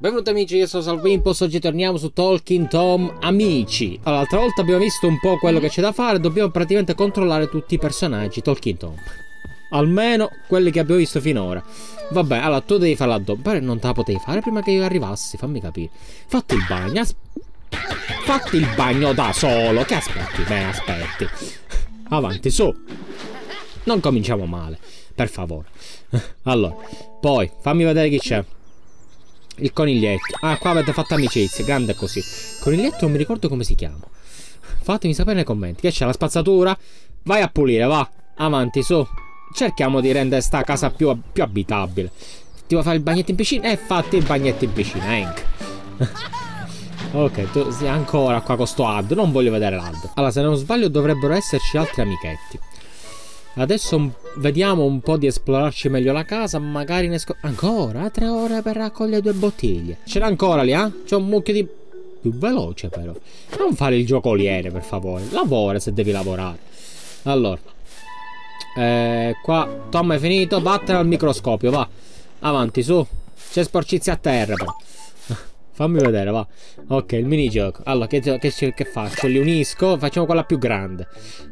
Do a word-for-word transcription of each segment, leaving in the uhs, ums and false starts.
Benvenuti amici, io sono Salvimpos, oggi torniamo su Talking Tom Amici. Allora, l'altra volta abbiamo visto un po' quello che c'è da fare, dobbiamo praticamente controllare tutti i personaggi Talking Tom. Almeno quelli che abbiamo visto finora. Vabbè, allora tu devi fare l'addobbo, non te la potevi fare prima che io arrivassi, fammi capire. Fatti il bagno, as... fatti il bagno da solo, che aspetti? Beh, aspetti. Avanti, su. Non cominciamo male, per favore. Allora, poi, fammi vedere chi c'è. Il coniglietto. Ah, qua avete fatto amicizia, grande così. Coniglietto non mi ricordo come si chiama. Fatemi sapere nei commenti. Che c'è, la spazzatura? Vai a pulire, va. Avanti, su. Cerchiamo di rendere sta casa più, più abitabile. Ti vuoi fare il bagnetto in piscina? E eh, fatti il bagnetto in piscina, Hank. Ok, tu sei ancora qua con sto ad. Non voglio vedere l'ad. Allora, se non sbaglio dovrebbero esserci altri amichetti. Adesso vediamo un po' di esplorarci meglio la casa. Magari ne scop... Ancora? Tre ore per raccogliere due bottiglie. Ce n'è ancora lì, eh? C'è un mucchio di... Più veloce però. Non fare il giocoliere, per favore. Lavora se devi lavorare. Allora. Eh, qua Tom è finito. Vattene al microscopio, va. Avanti, su. C'è sporcizia a terra però. Fammi vedere, va. Ok, il minigioco. Allora, che, che, che faccio? Li unisco. Facciamo quella più grande.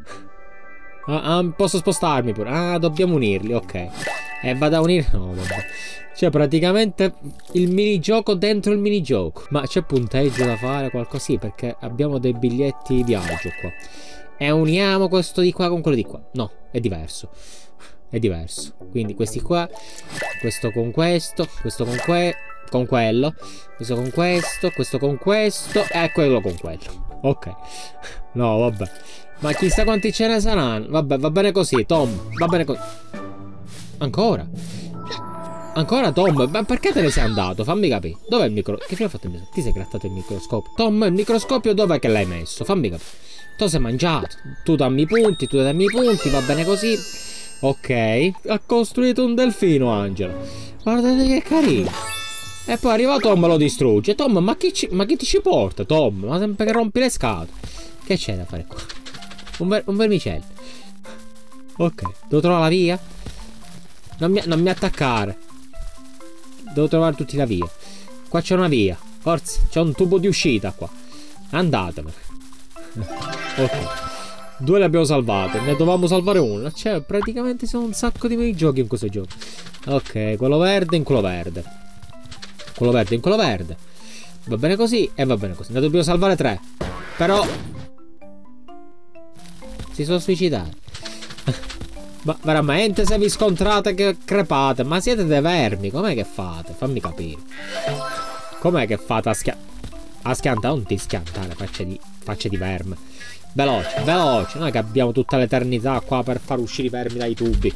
Ah, ah, posso spostarmi pure. Ah, dobbiamo unirli, ok. E eh, vado a unire. No, vabbè. C'è praticamente il minigioco dentro il minigioco. Ma c'è punteggio da fare, qualcosa? Sì, perché abbiamo dei biglietti viaggio qua. E uniamo questo di qua con quello di qua. No, è diverso. È diverso. Quindi questi qua. Questo con questo. Questo con que con quello. Questo con questo. Questo con questo. E quello con quello. Ok. No, vabbè. Ma chissà quanti ce ne saranno. Vabbè, va bene così, Tom. Va bene così. Ancora? Ancora, Tom? Ma perché te ne sei andato? Fammi capire. Dov'è il micro... Che fine ha fatto il microscopio? Ti sei grattato il microscopio? Tom, il microscopio dov'è che l'hai messo? Fammi capire. Tu sei mangiato. Tu dammi i punti, tu dammi i punti. Va bene così. Ok. Ha costruito un delfino, Angelo. Guardate che carino. E poi arriva Tom e lo distrugge. Tom, ma chi, ci... ma chi ti ci porta, Tom? Ma sempre che rompi le scatole. Che c'è da fare qua? Un, ver un vermicello. Ok, devo trovare la via. Non mi, non mi attaccare. Devo trovare tutti la via. Qua c'è una via. Forza, c'è un tubo di uscita qua. Andatevene. Ok. Due le abbiamo salvate. Ne dovevamo salvare uno. Cioè, praticamente sono un sacco di minigiochi in questo gioco. Ok, quello verde in quello verde. Quello verde in quello verde. Va bene così e va bene così. Ne dobbiamo salvare tre. Però... si sono suicidati. Ma veramente se vi scontrate che crepate? Ma siete dei vermi, com'è che fate? Fammi capire. Com'è che fate a schia... a schiantare? Non ti schiantare, facce di... facce di verme. Veloce, veloce. Noi che abbiamo tutta l'eternità qua per far uscire i vermi dai tubi.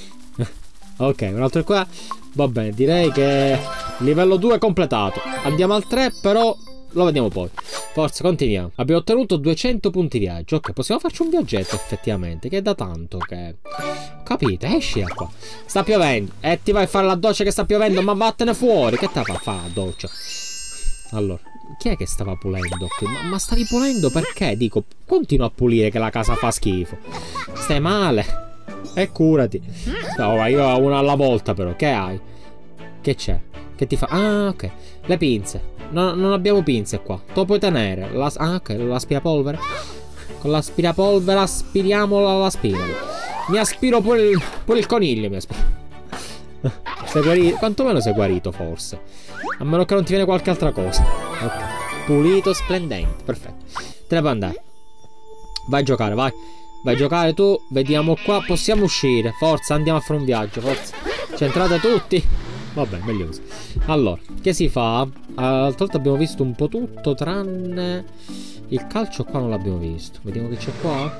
Ok, un altro qua. Va bene, direi che livello due è completato. Andiamo al tre, però lo vediamo poi. Forza, continuiamo. Abbiamo ottenuto duecento punti viaggio. Ok, possiamo farci un viaggetto effettivamente, che è da tanto che... Capite? Esci da qua. Sta piovendo. E ti vai a fare la doccia che sta piovendo, ma vattene fuori. Che te fa fare la doccia? Allora, chi è che stava pulendo qui? Ma, ma stavi pulendo perché? Dico, continua a pulire che la casa fa schifo. Stai male. E curati. No, io ho una alla volta però. Che hai? Che c'è? Che ti fa? Ah, ok. Le pinze. No, non abbiamo pinze qua. Tu puoi tenere. La, ah, ok, l'aspirapolvere. Con l'aspirapolvere aspiriamo l'aspirapolvere. Mi aspiro pure il, pure il coniglio. Mi aspiro. Sei guarito? Quantomeno sei guarito, forse. A meno che non ti viene qualche altra cosa. Ok. Pulito, splendente. Perfetto. Te ne puoi andare. Vai a giocare, vai. Vai a giocare tu. Vediamo qua. Possiamo uscire. Forza, andiamo a fare un viaggio. Forza. C'entrate tutti. Vabbè, meglio così. Allora, che si fa? L'altra volta abbiamo visto un po' tutto, tranne il calcio qua non l'abbiamo visto. Vediamo che c'è qua.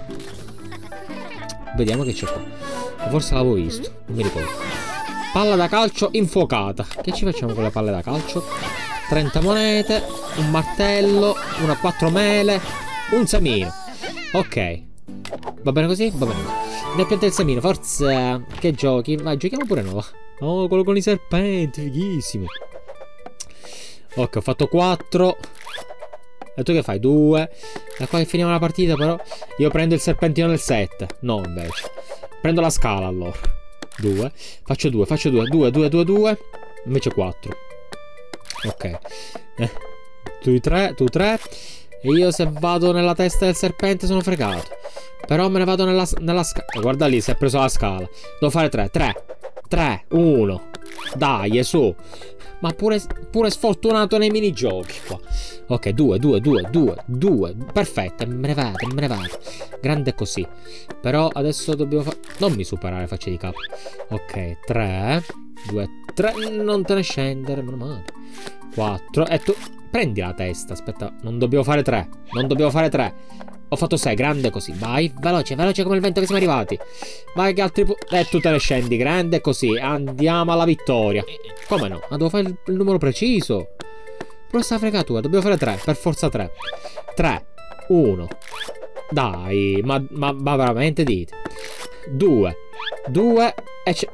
Vediamo che c'è qua. Forse l'avevo visto, non mi ricordo. Palla da calcio infuocata. Che ci facciamo con le palle da calcio? trenta monete, un martello, una quattro mele, un semino. Ok. Va bene così? Va bene così. Ne pianta il semino, forza. Che giochi? Vai, giochiamo pure noi. Oh, quello con i serpenti, fighissimo. Ok, ho fatto quattro. E tu che fai? due. Da qua che finiamo la partita però. Io prendo il serpentino del sette. No, invece. Prendo la scala allora. due. Faccio due, faccio due. due, due, due, due. Invece quattro. Ok. Eh, tu tre, tu tre. E io se vado nella testa del serpente sono fregato. Però me ne vado nella, nella scala. Guarda lì, si è preso la scala. Devo fare tre, tre, tre, uno. Dai, su. Ma pure, pure sfortunato nei minigiochi qua. Ok, due, due, due, due, due. Perfetto, me ne vado, me ne vado. Grande così. Però adesso dobbiamo fare... Non mi superare, faccia di capo. Ok, tre, due, tre. Non te ne scendere, meno male. quattro. E tu... Prendi la testa, aspetta. Non dobbiamo fare tre. Non dobbiamo fare tre. Ho fatto sei, grande così. Vai, veloce, veloce come il vento che siamo arrivati. Vai che altri... E tu te ne scendi, grande così. Andiamo alla vittoria. Come no? Ma devo fare il, il numero preciso. Però sta fregatura, dobbiamo fare tre. Per forza tre. tre, uno. Dai, ma, ma, ma veramente dite. due, due e c'è...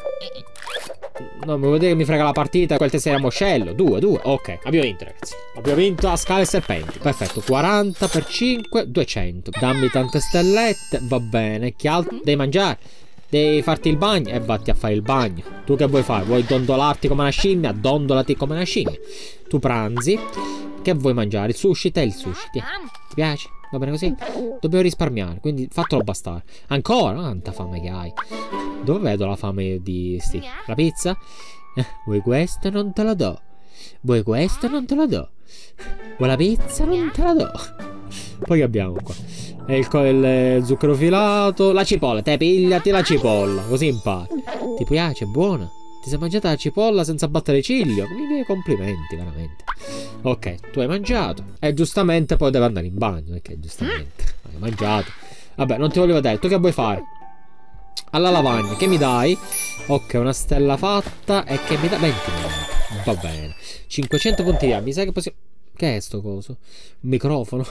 No, mi vuol dire che mi frega la partita. Quel tessere a moscello. due, due. Ok, abbiamo vinto, ragazzi. Abbiamo vinto a scala e serpenti. Perfetto. quaranta per cinque, duecento. Dammi tante stellette. Va bene. Che altro? Devi mangiare. Devi farti il bagno. E vatti a fare il bagno. Tu che vuoi fare? Vuoi dondolarti come una scimmia? Dondolati come una scimmia. Tu pranzi. Che vuoi mangiare? Il sushi? Te il sushi. Ti, ti piace? Va bene così? Dobbiamo risparmiare. Quindi fatelo bastare. Ancora? Quanta fame che hai. Dove vedo la fame di sti? La pizza? Eh, vuoi questo? Non te la do. Vuoi questo? Non te la do. Vuoi la pizza? Non te la do. Poi che abbiamo qua? E il, il zucchero filato. La cipolla. Te pigliati la cipolla. Così impari. Ti piace? È buona? Ti sei mangiata la cipolla senza battere ciglio? Mi miei complimenti, veramente. Ok, tu hai mangiato. E giustamente poi deve andare in bagno. Perché giustamente hai mangiato. Vabbè, non ti volevo dire. Tu che vuoi fare? Alla lavagna, che mi dai? Ok, una stella fatta. E che mi dai? venti. Va bene. cinquecento punti via. Mi sa che possiamo... Che è sto coso? Un microfono.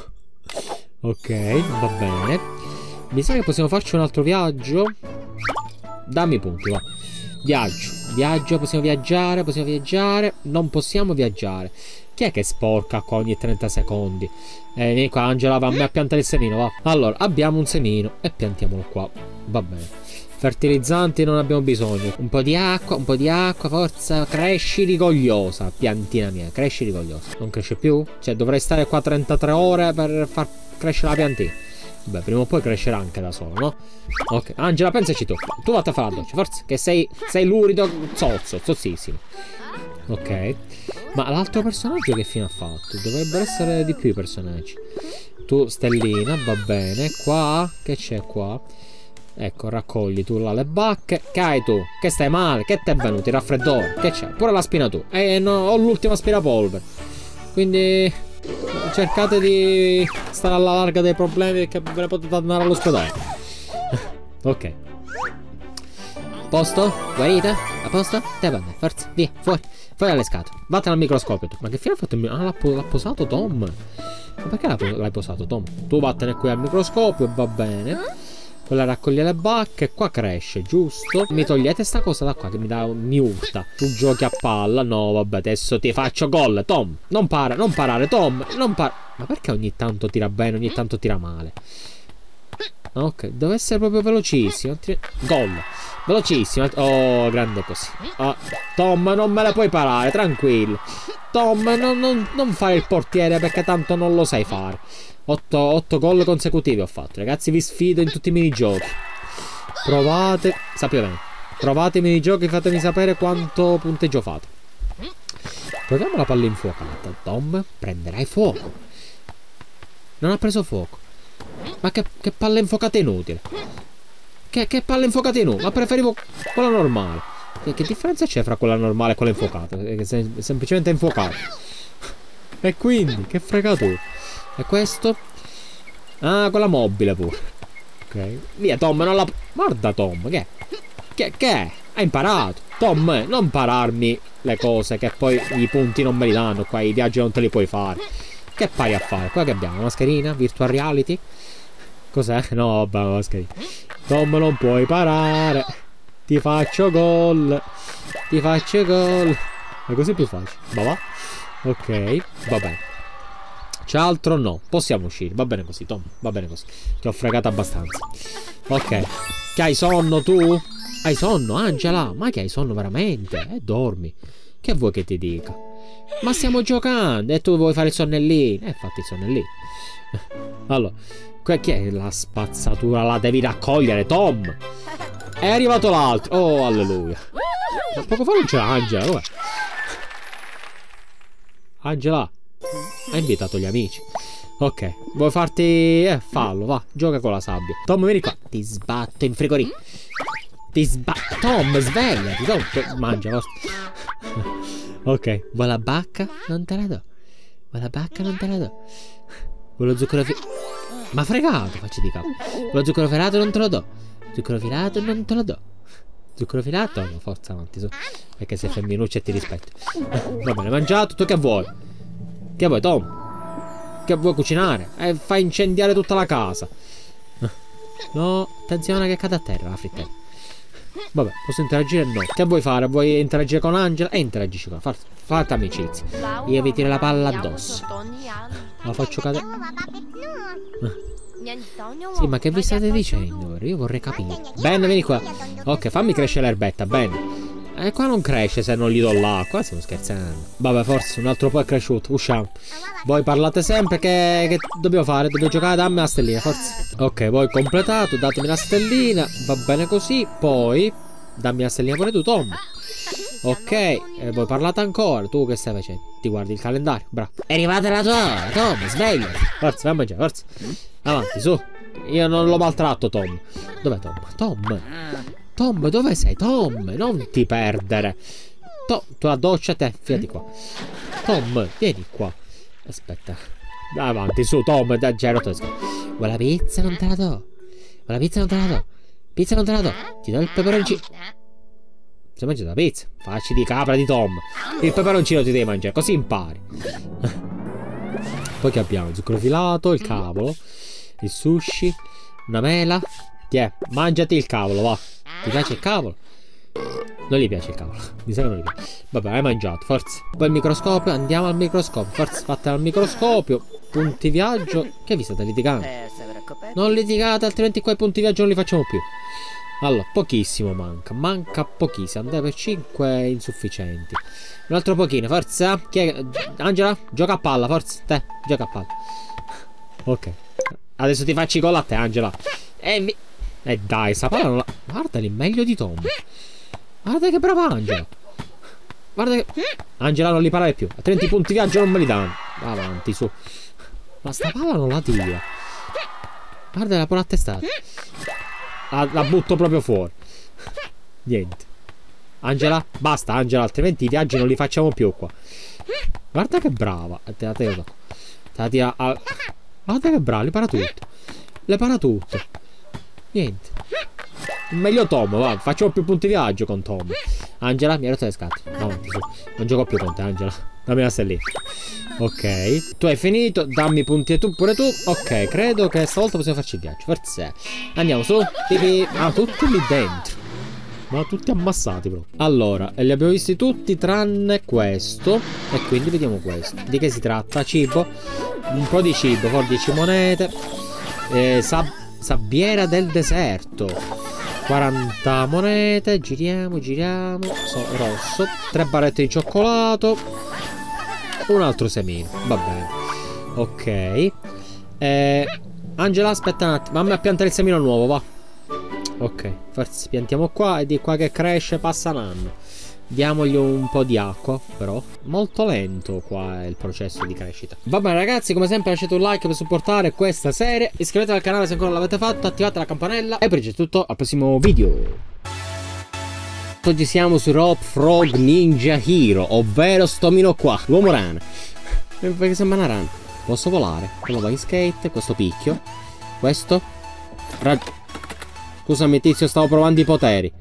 Ok, va bene. Mi sa che possiamo farci un altro viaggio. Dammi i punti, va. Viaggio, viaggio, possiamo viaggiare, possiamo viaggiare. Non possiamo viaggiare. Chi è che sporca qua ogni trenta secondi? Eh, vieni qua, Angela, va a me a piantare il semino, va. Allora, abbiamo un semino e piantiamolo qua. Va bene. Fertilizzanti non abbiamo bisogno. Un po' di acqua, un po' di acqua, forza. Cresci rigogliosa, piantina mia, cresci rigogliosa. Non cresce più? Cioè, dovrei stare qua trentatré ore per far crescere la piantina. Beh, prima o poi crescerà anche da solo, no? Ok, Angela, pensaci tu. Tu vatti a fare la doccia, forza, che sei, sei lurido, zozzo, zozzissimo. Ok. Ma l'altro personaggio che fine ha fatto? Dovrebbero essere di più i personaggi. Tu, stellina, va bene. Qua, che c'è qua? Ecco, raccogli tu là le bacche. Che hai tu? Che stai male? Che ti è venuto? Il raffreddore? Che c'è? Pure la spina tu. E no, ho l'ultima aspirapolvere. Quindi... cercate di stare alla larga dei problemi, che ve ne potete andare all'ospedale. Ok. Posto? Guarita? A posto? Te va bene, forza, via, fuori. Fuori dalle scatole. Vattene al microscopio tu. Ma che fine ha fatto il mio... Ah, l'ha posato Tom. Ma perché l'hai posato Tom? Tu vattene qui al microscopio, va bene. Quella raccoglie le bacche, qua cresce, giusto? Mi togliete sta cosa da qua che mi dà mi urta. Tu giochi a palla? No, vabbè, adesso ti faccio gol, Tom. Non para, non parare, Tom. Non para. Ma perché ogni tanto tira bene, ogni tanto tira male? Ok, deve essere proprio velocissimo. Gol. Velocissimo. Oh, grande così. Oh, Tom, non me la puoi parare, tranquillo. Tom, non, non, non fare il portiere perché tanto non lo sai fare. otto gol consecutivi ho fatto. Ragazzi, vi sfido in tutti i minigiochi. Provate. Sapete bene. Provate i minigiochi, fatemi sapere quanto punteggio fate. Proviamo la palla infuocata. Tom, prenderai fuoco. Non ha preso fuoco. Ma che, che palla infuocata inutile. Che, che palla infuocata inutile. Ma preferivo quella normale. Che, che differenza c'è fra quella normale e quella infuocata? Che è semplicemente infuocata. E quindi, che fregatura. E questo? Ah, quella mobile pure. Ok. Via Tom, non la... Guarda Tom, che? Che, che è? Hai imparato. Tom, non pararmi le cose che poi i punti non me li danno. Qua i viaggi non te li puoi fare. Che pari a fare? Qua che abbiamo? Una mascherina? Virtual reality? Cos'è? No, vabbè, una mascherina. Tom, non puoi parare. Ti faccio gol. Ti faccio gol. È così più facile. Ma va. Ok, va bene. C'è altro? No. Possiamo uscire. Va bene così, Tom. Va bene così. Ti ho fregato abbastanza. Ok. Che hai sonno tu? Hai sonno, Angela? Ma che hai sonno veramente? E dormi. Che vuoi che ti dica? Ma stiamo giocando e tu vuoi fare il sonnellino. Eh, fatti il sonnellino. Allora, chi è la spazzatura? La devi raccogliere, Tom. È arrivato l'altro. Oh, alleluia. Da poco fa non c'era Angela. Dov'è? Angela ha invitato gli amici. Ok, vuoi farti... Eh, fallo, va. Gioca con la sabbia. Tom, vieni qua. Ti sbatto in frigorifero. Ti sbatto. Tom, svegliati. Tom, mangia. Ok, vuoi la bacca? Non te la do. Vuoi la bacca? Non te la do. Vuoi lo zucchero filato? Ma fregato, faccio di capo. Vuoi lo zucchero filato? Non te lo do. Zucchero filato? Non te lo do. Zucchero filato? No, forza avanti su. Perché sei femminuccia e ti rispetto. Va bene, mangiato. Tu che vuoi? Che vuoi, Tom? Che vuoi cucinare? E fai incendiare tutta la casa. No, attenzione che cade a terra la frittella. Vabbè, posso interagire? No. Che vuoi fare? Vuoi interagire con Angela? E interagisci con la. Fate amicizia. Io vi tiro la palla addosso. La faccio cadere. Sì, ma che vi state dicendo? Io vorrei capire. Bene, vieni qua. Ok, fammi crescere l'erbetta, bene. E qua non cresce se non gli do l'acqua. Stiamo scherzando. Vabbè, forse un altro po' è cresciuto. Usciamo. Voi parlate sempre che, che dobbiamo fare? Dobbiamo giocare, dammi la stellina, forse. Ok, voi completato, datemi la stellina. Va bene così. Poi dammi la stellina pure tu, Tom. Ok, e voi parlate ancora. Tu che stai facendo? Ti guardi il calendario, bravo. È arrivata la tua ora, Tom, svegliati. Forza, vai a mangiare, forza. Avanti, su. Io non lo maltratto, Tom. Dov'è Tom? Tom. Tom, dove sei? Tom, non ti perdere. Tom, tu la doccia te, fiati qua. Tom, vieni qua. Aspetta. Dai avanti, su, Tom, da giro. Vuoi la pizza? Non te la do. Vuoi la pizza? Non te la do. Pizza non te la do. Ti do il peperoncino. Se mangi la pizza, facci di capra di Tom. Il peperoncino ti devi mangiare, così impari. Poi che abbiamo? Zucchero filato, il cavolo, il sushi, una mela. Tiè, mangiati il cavolo, va. Ti piace il cavolo? Non gli piace il cavolo. Mi sa che non gli piace. Vabbè, hai mangiato, forza. Poi il microscopio, andiamo al microscopio. Forza, fatela al microscopio. Punti viaggio. Che vi state litigando? Non litigate, altrimenti qua i punti viaggio non li facciamo più. Allora, pochissimo manca. Manca pochissimo. Andare per cinque insufficienti. Un altro pochino, forza. Chi è? Angela, gioca a palla, forza. Te, gioca a palla. Ok. Adesso ti faccio i gol a te, Angela. E vi... Eh dai, sta palla non la... Guarda lì, meglio di Tom. Guarda che brava Angela. Guarda che... Angela non li parare più. Altrimenti i punti viaggio non me li danno. Avanti, su. Ma sta palla non la tira. Guarda la palla a testata. La, la butto proprio fuori. Niente. Angela, basta Angela, altrimenti i viaggi non li facciamo più qua. Guarda che brava. Te la tiro. Te la tira a... Guarda che brava, le para tutto. Le para tutto. Niente. Meglio Tom, va, facciamo più punti viaggio con Tom. Angela, mi hai rotto le scatole. No, non gioco più con te, Angela. Dammi la stellina. Ok, tu hai finito, dammi punti e tu pure tu. Ok, credo che stavolta possiamo farci il viaggio. Forse. Andiamo su. Pipi. Ah, tutti lì dentro. Ma tutti ammassati proprio. Allora, li abbiamo visti tutti tranne questo. E quindi vediamo questo. Di che si tratta? Cibo. Un po' di cibo, for dieci monete. Eh, sab sabbiera del deserto. quaranta monete. Giriamo, giriamo. So, rosso. Tre barrette di cioccolato. Un altro semino. Va bene. Ok. Eh, Angela, aspetta un attimo. Mamma a piantare il semino nuovo, va. Ok. Forse piantiamo qua e di qua che cresce passa un anno. Diamogli un po' di acqua, però. Molto lento qua è il processo di crescita. Va bene ragazzi, come sempre lasciate un like per supportare questa serie. Iscrivetevi al canale se ancora non l'avete fatto. Attivate la campanella. E per oggi è tutto, al prossimo video. Oggi siamo su Rob Frog Ninja Hero, ovvero sto mino qua, l'uomo rana. Perché sembra una rana. Posso volare. Quello va in skate, questo picchio. Questo. Rag... Scusami tizio, stavo provando i poteri.